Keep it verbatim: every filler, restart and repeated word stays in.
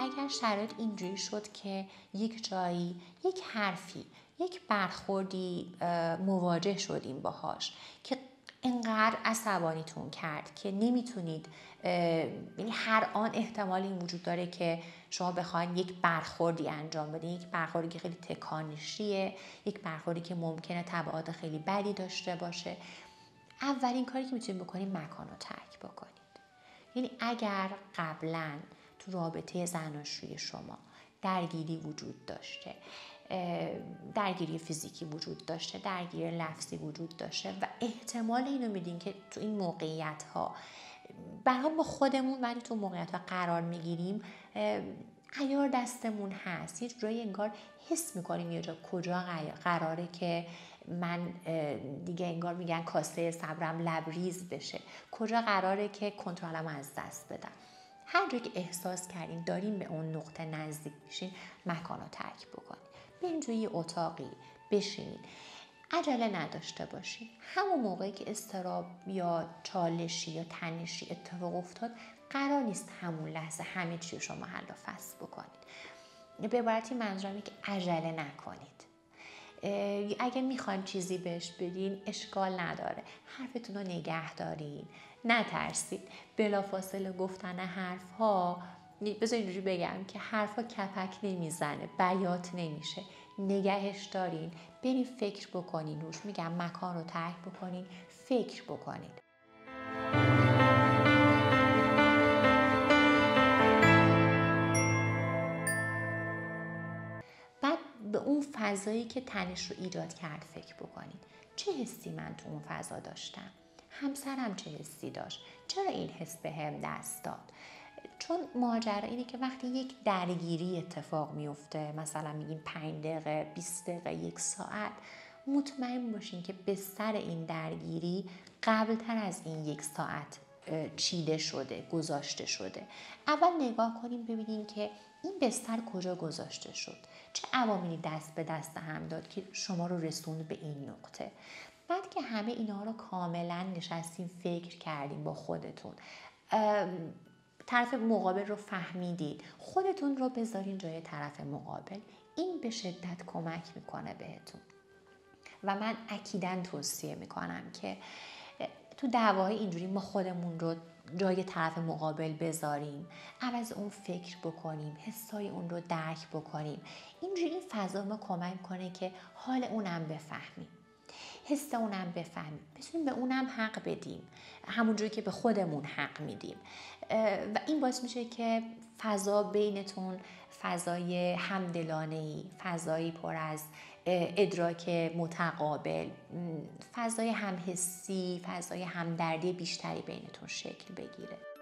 اگر شرایط اینجوری شد که یک جایی یک حرفی یک برخوردی مواجه شدیم باهاش که اینقدر عصبانیتون کرد که نمیتونید، یعنی هر آن احتمال این وجود داره که شما بخواید یک برخوردی انجام بدین، یک برخوردی که خیلی تکانشیه، یک برخوردی که ممکنه تبعات خیلی بدی داشته باشه، اولین کاری که میتونید بکنید مکان رو ترک بکنید. یعنی اگر قبلا تو رابطه زناشویی شما درگیری وجود داشته، درگیری فیزیکی وجود داشته، درگیری لفظی وجود داشته و احتمال اینو میدین که تو این موقعیت ها برای با خودمون ولی تو موقعیت ها قرار میگیریم، عیار دستمون هست، یه جورایی انگار حس میکنیم یه جا کجا قراره که من دیگه انگار میگن کاسه صبرم لبریز بشه، کجا قراره که کنترلم از دست بدم. هر جایی که احساس کردین دارین به اون نقطه نزدیک میشین، مکان رو ترک بکنید. برین توی یه اتاقی بشینید، عجله نداشته باشین. همون موقعی که اضطراب یا چالشی یا تنشی اتفاق افتاد، قرار نیست همون لحظه همه چی رو شما حل و فصل بکنید. به عبارتی منظورم اینه که عجله نکنید. اگه میخواین چیزی بهش بدین اشکال نداره، حرفتون رو نگه دارین، نترسید. بلافاصله گفتن حرف ها، بذارید اینجوری بگم که حرف ها کپک نمیزنه، بیات نمیشه، نگهش دارین، برین فکر بکنین روش. میگم مکان رو ترک بکنین، فکر بکنین. بعد به اون فضایی که تنش رو ایجاد کرد فکر بکنین. چه حسی من تو اون فضا داشتم؟ همسرم چه حسی داشت؟ چرا این حس به هم دست داد؟ چون ماجرا اینه که وقتی یک درگیری اتفاق میفته، مثلا میگیم پنج دقیقه، بیست دقیقه، یک ساعت، مطمئن باشین که بستر این درگیری قبلتر از این یک ساعت چیده شده، گذاشته شده. اول نگاه کنیم ببینیم که این بستر کجا گذاشته شد، چه عواملی دست به دست هم داد که شما رو رسوند به این نقطه. بعد که همه اینا رو کاملا نشستیم فکر کردیم با خودتون، طرف مقابل رو فهمیدید، خودتون رو بذارین جای طرف مقابل. این به شدت کمک میکنه بهتون و من اکیداً توصیه میکنم که تو دعواهای اینجوری ما خودمون رو جای طرف مقابل بذاریم، عوض اون فکر بکنیم، حسای اون رو درک بکنیم. اینجوری این فضا ما کمک کنه که حال اونم بفهمیم، حس اونم بفهمیم، بتونیم به اونم حق بدیم همونجوری که به خودمون حق میدیم و این باعث میشه که فضا بینتون فضای همدلانه‌ای، فضایی پر از ادراک متقابل، فضای همحسی، فضای همدردی بیشتری بینتون شکل بگیره.